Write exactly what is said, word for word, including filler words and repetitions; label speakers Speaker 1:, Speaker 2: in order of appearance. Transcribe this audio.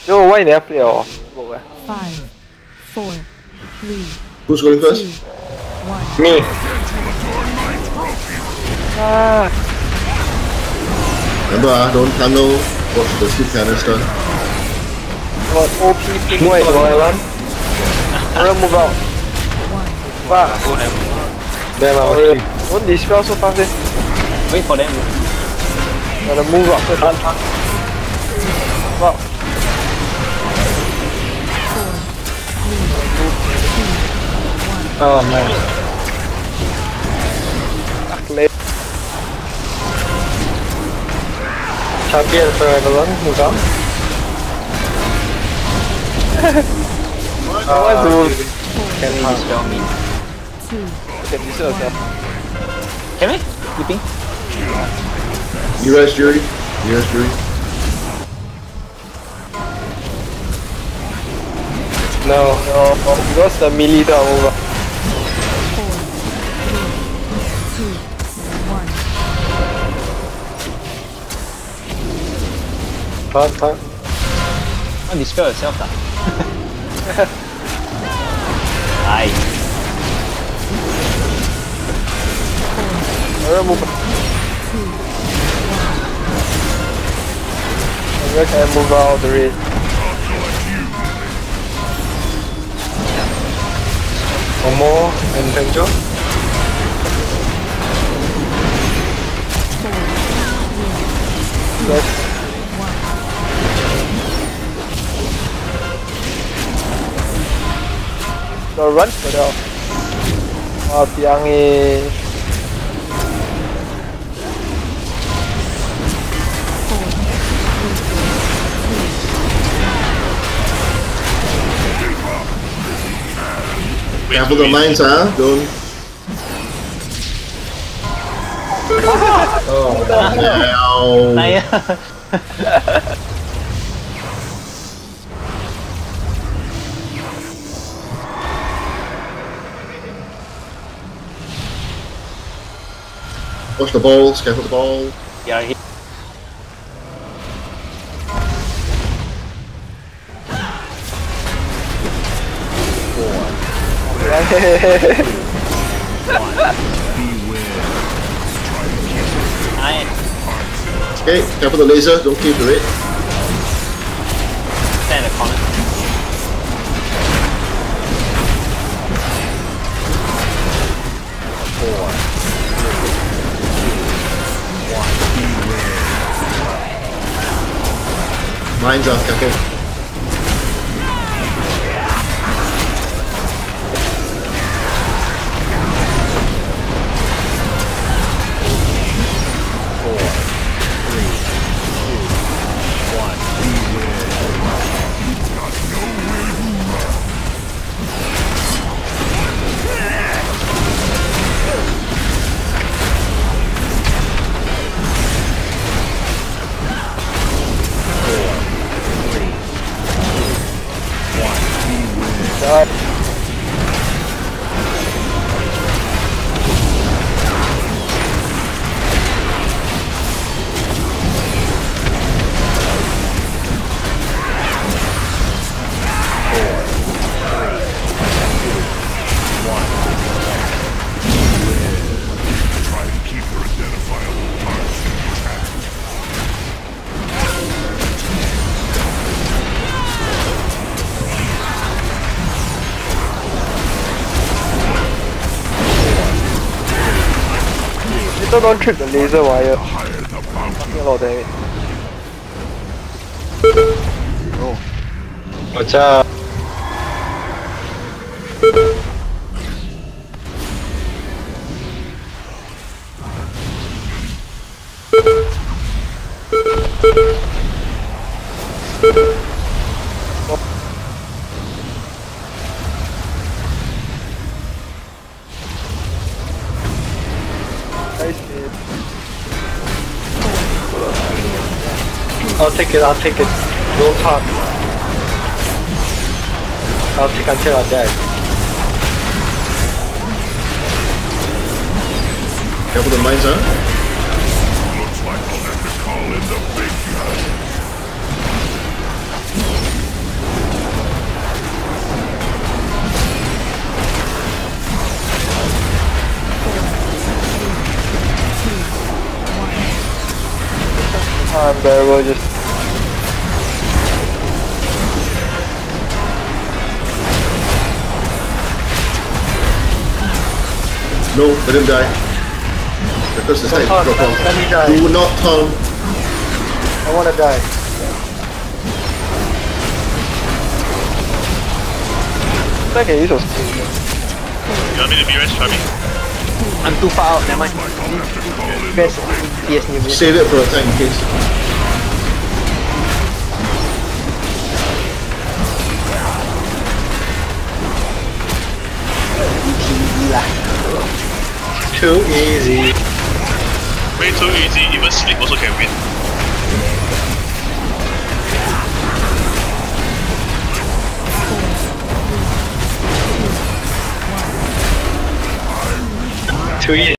Speaker 1: Yo, why never play off?
Speaker 2: Five, four, three.
Speaker 3: Who's going first?
Speaker 2: Two, one.
Speaker 1: Me. Ah.
Speaker 3: Remember, ah, don't tunnel. Watch the speed canister.
Speaker 1: Got O P pick white, one. Alright, move out. Fuck. Damn, I was don't dispel so fast, eh?
Speaker 4: Wait for them.
Speaker 1: Gotta move up first. Wow.
Speaker 4: Oh nice.
Speaker 1: Fuck, late. Champion forever, move out. What's the move?
Speaker 4: Can we dispel me?
Speaker 1: Can you see yourself?
Speaker 4: Can we? You think?
Speaker 3: You rest, Jury. You rest, Jury.
Speaker 1: No, no, because the melee don't move up. Fun, fun.
Speaker 4: Oh, dispel yourself lah. Nice.
Speaker 1: Alright, move up. Where can I move out of the raid? One more and Tenjo. Yes. So run for the oh, Piangi.
Speaker 3: Careful the mines, ah. Don't.
Speaker 1: Oh,
Speaker 3: Ow.
Speaker 4: Naya.
Speaker 3: Watch the balls. Careful the ball.
Speaker 4: Yeah, he Nice.
Speaker 3: Okay, careful the laser. Don't keep the rate.
Speaker 4: Stand in the corner. Four.
Speaker 3: Mines are careful.
Speaker 1: God. Little don't trip the laser wire. Fucking a lot of damage. Oh. Watch out. I'll take it, I'll take it. Don't talk. I'll take until I die.
Speaker 3: Careful the mines, huh?
Speaker 5: Looks like I'll have to call in the big guy.
Speaker 1: unbearable, just...
Speaker 3: No, let him die. Because the
Speaker 1: Don't
Speaker 3: same.
Speaker 1: taunt,
Speaker 3: Drop
Speaker 1: let,
Speaker 3: on.
Speaker 1: let me die.
Speaker 3: Do not taunt.
Speaker 1: I wanna die. I can use those things.
Speaker 5: You want me to be rest, Fabi?
Speaker 4: I'm too far out, never mind.
Speaker 1: Best P S new.
Speaker 3: Save it for a tank in case.
Speaker 1: Too easy.
Speaker 5: Way too easy, even sleep also can win. Too easy.